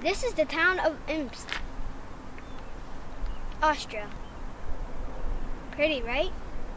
This is the town of Imst, Austria. Pretty, right?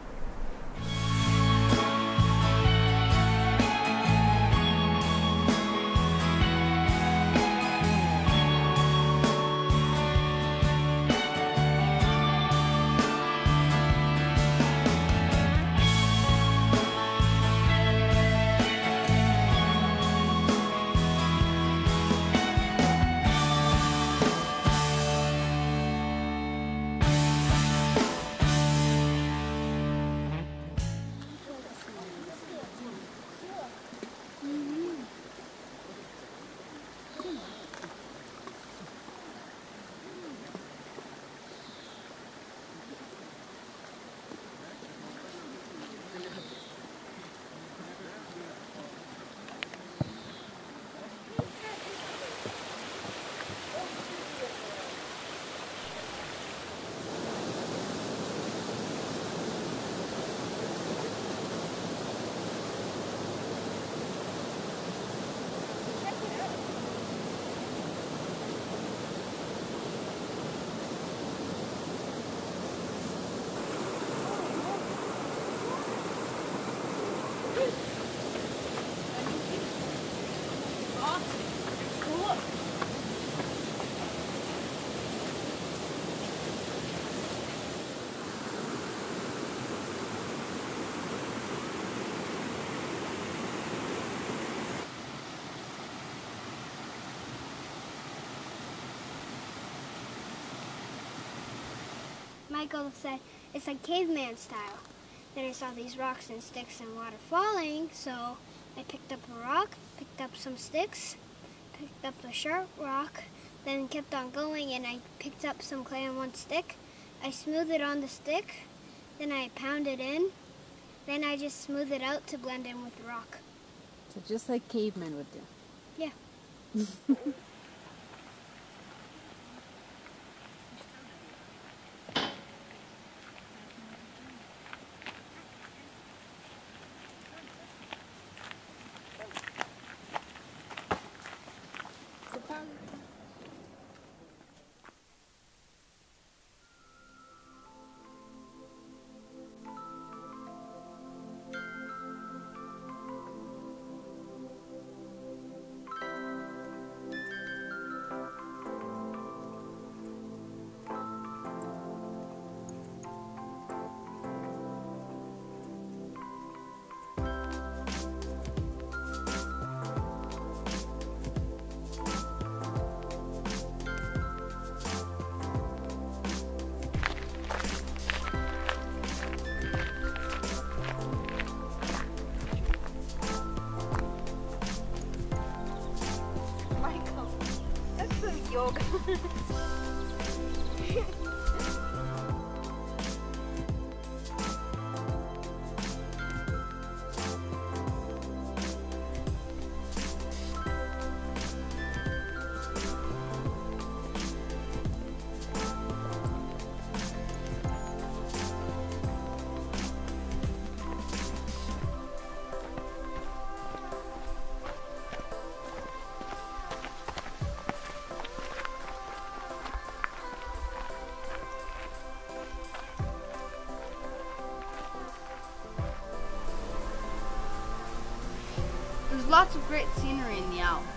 Michael said it's like caveman style. Then I saw these rocks and sticks and water falling, so I picked up a rock, picked up some sticks, picked up a sharp rock, then kept on going, and I picked up some clay on one stick. I smoothed it on the stick, then I pounded in, then I just smoothed it out to blend in with the rock. So just like cavemen would do. Yeah. Yoga. There's lots of great scenery in the Alps.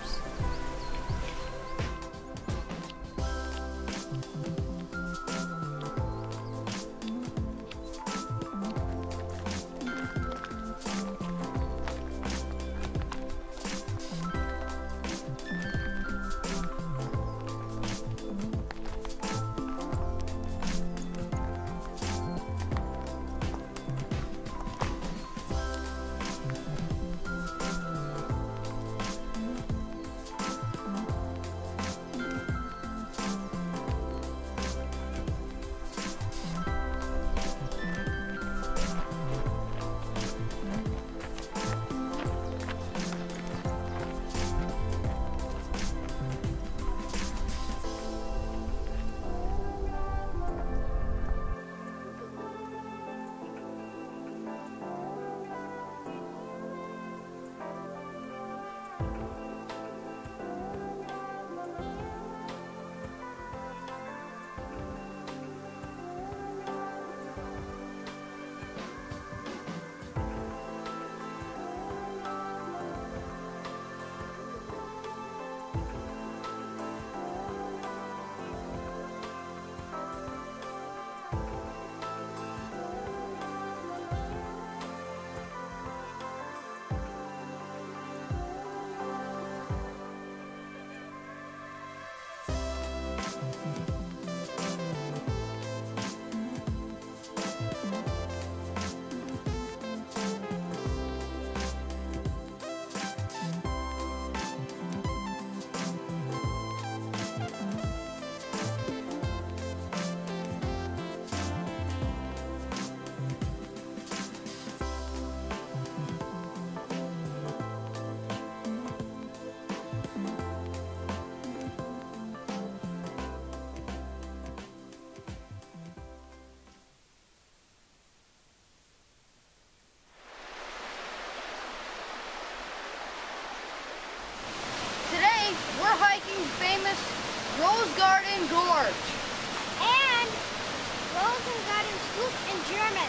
we're hiking famous Rose Garden Gorge. And Rosengarten Scoop in German.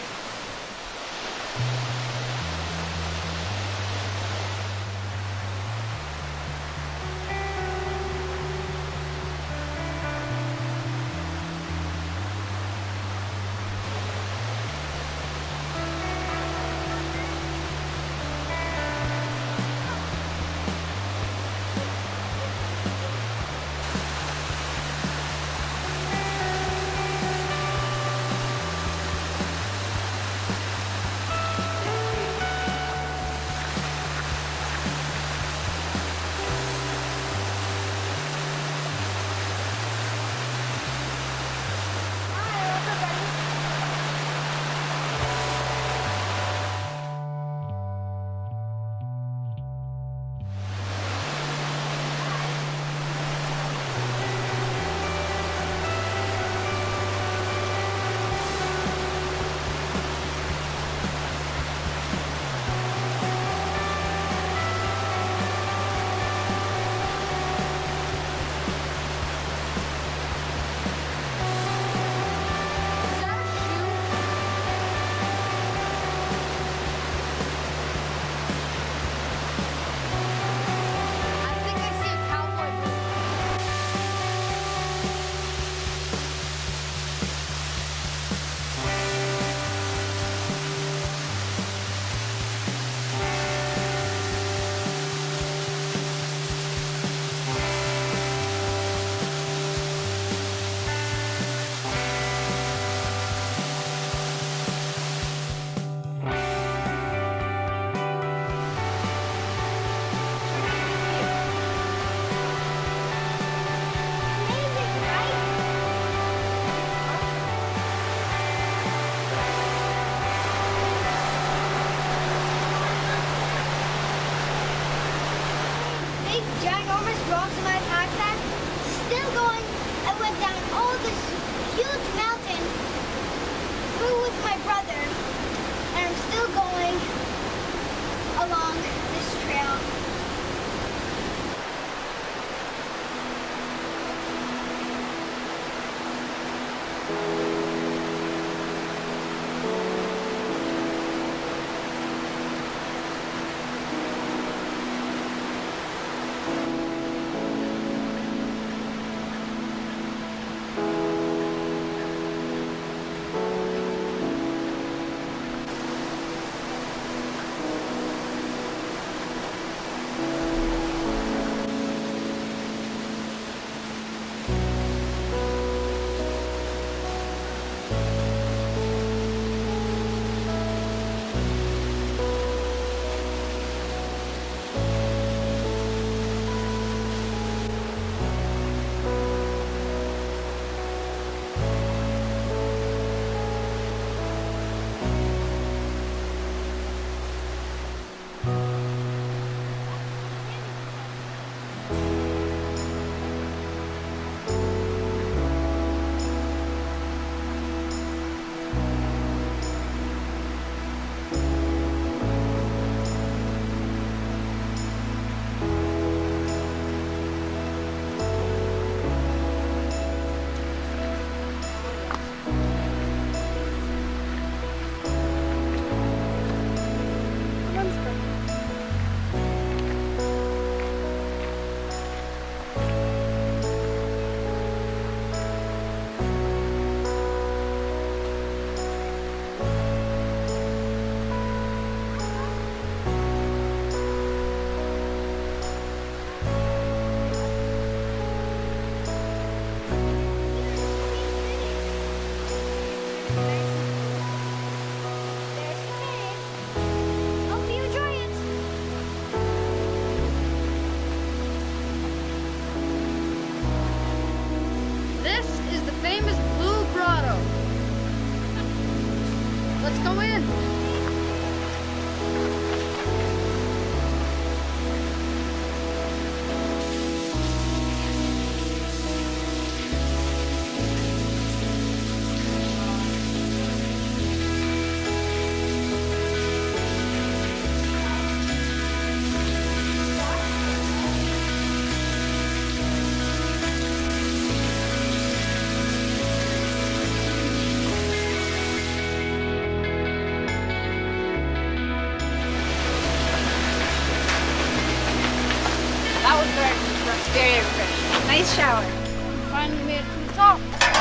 Ginormous rocks in my backpack. Still going. I went down all this huge mountain through with my brother, and I'm still going along this trail. refreshed. Nice shower. We finally made it to the top.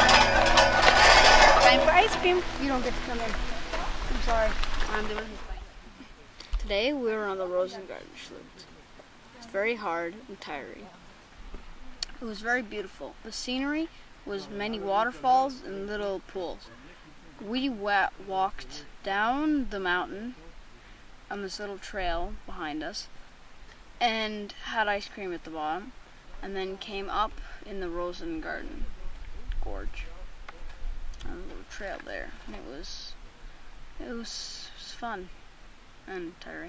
Time for ice cream. You don't get to come in. I'm sorry. I'm doing his thing. Today we were on the Rosengarten Schlucht. It's very hard and tiring. It was very beautiful. The scenery was many waterfalls and little pools. We walked down the mountain on this little trail behind us and had ice cream at the bottom, and then came up in the Rosengarten gorge on a little trail there. And it was fun and tiring.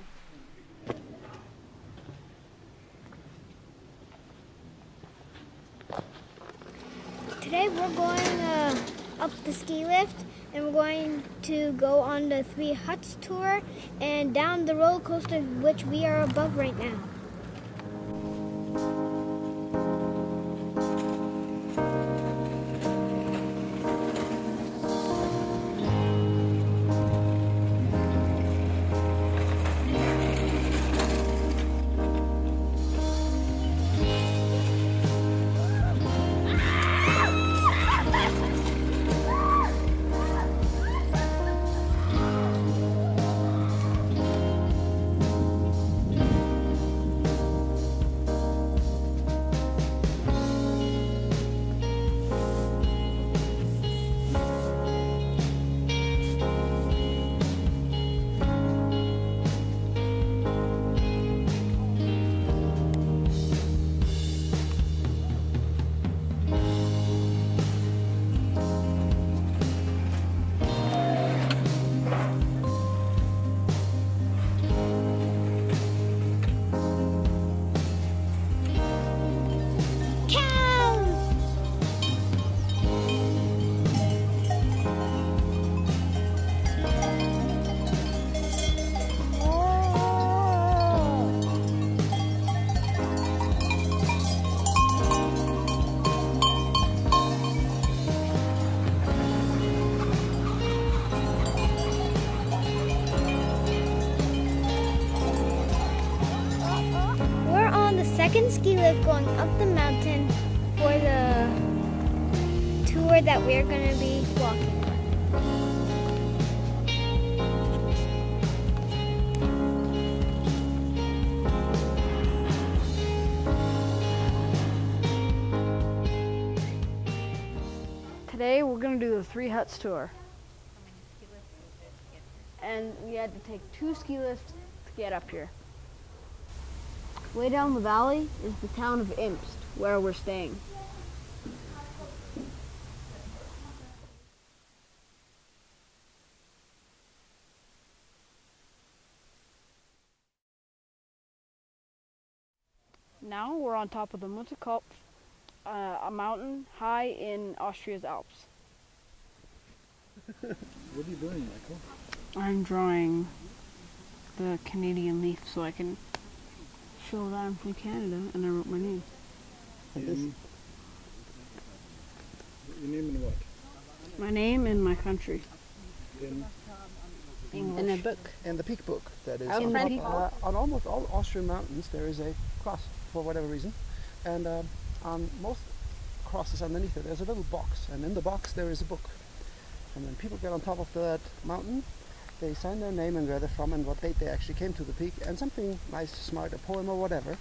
Today we're going up the ski lift, and we're going to go on the 3 Huts tour and down the roller coaster which we are above right now. Second ski lift going up the mountain for the tour that we're going to be walking on. Today we're going to do the 3 Huts tour. And we had to take 2 ski lifts to get up here. Way down the valley is the town of Imst, where we're staying. Now we're on top of the Mutterkopf, a mountain high in Austria's Alps. What are you doing, Michael? I'm drawing the Canadian leaf so I can show that I'm from Canada, and I wrote my name. Your name and what? My name and my country. In English. In a book. And the peak book, that is. In the peak book. On almost all Austrian mountains there is a cross, for whatever reason. And on most crosses underneath it there's a little box, and in the box there is a book. And when people get on top of that mountain, they sign their name and where they're from and what date they actually came to the peak, and something nice, smart, a poem or whatever,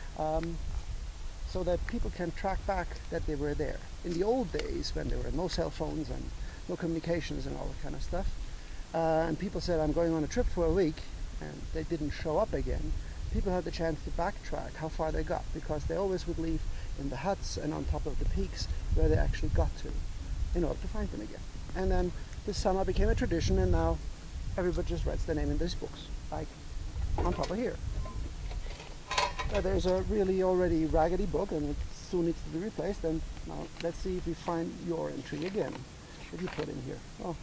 so that people can track back that they were there. In the old days, when there were no cell phones and no communications and all that kind of stuff, and people said, I'm going on a trip for a week, and they didn't show up again, people had the chance to backtrack how far they got, because they always would leave in the huts and on top of the peaks where they actually got to, in order to find them again. And then this somehow became a tradition, and now everybody just writes their name in these books, like on top of here. There's a really already raggedy book, and it soon needs to be replaced. And now let's see if we find your entry again. What you put in here? Oh,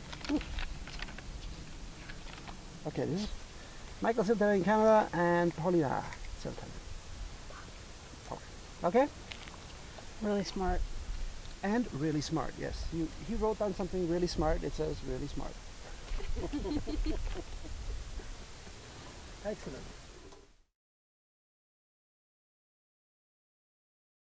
okay. This is Michael Silter in Canada and Paulina Silter. Okay. Really smart. And really smart. Yes, he wrote down something really smart. It says really smart. Excellent.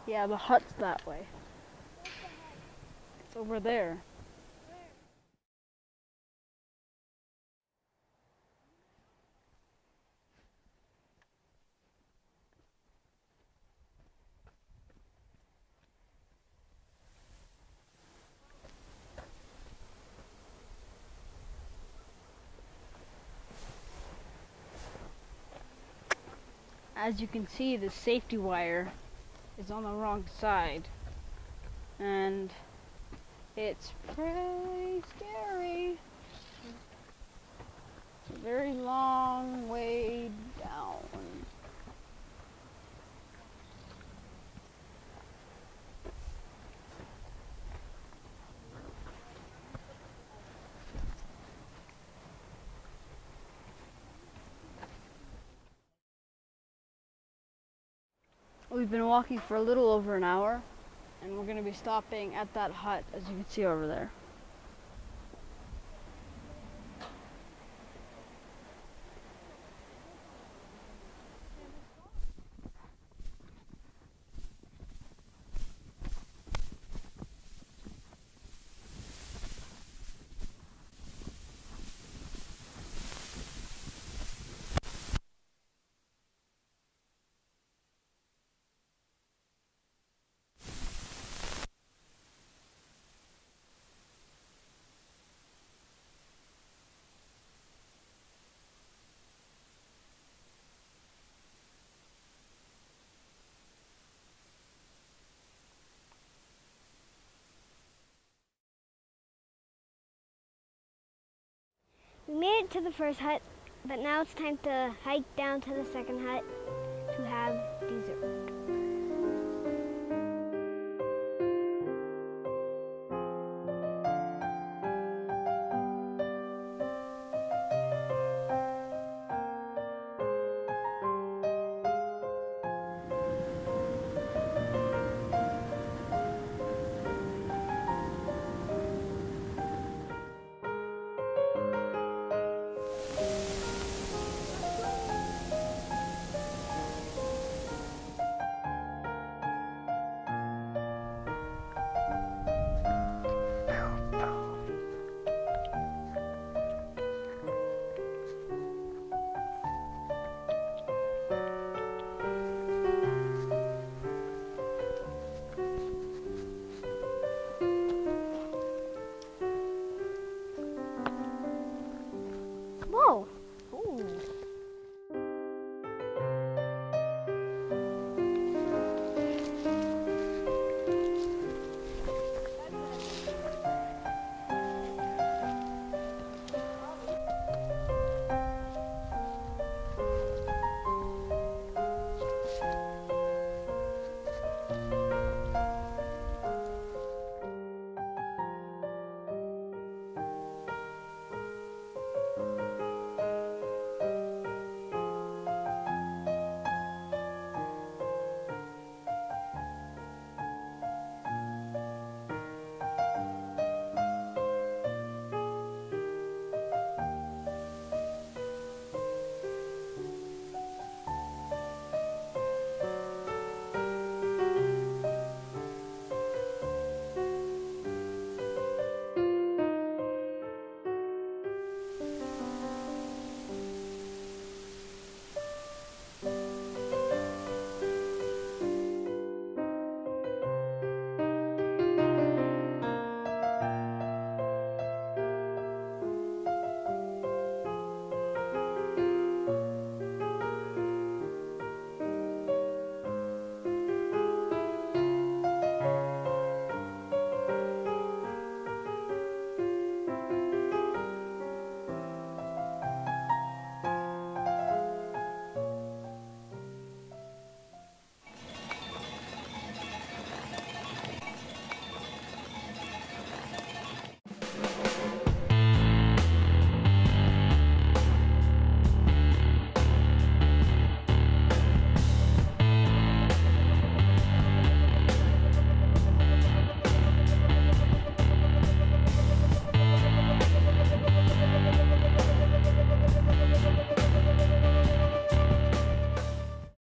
Yeah, the hut's that way. It's over there. As you can see, the safety wire is on the wrong side, and it's pretty scary. It's a very long way down. We've been walking for a little over an hour, and we're going to be stopping at that hut, as you can see over there. We made it to the first hut, but now it's time to hike down to the second hut to have dessert.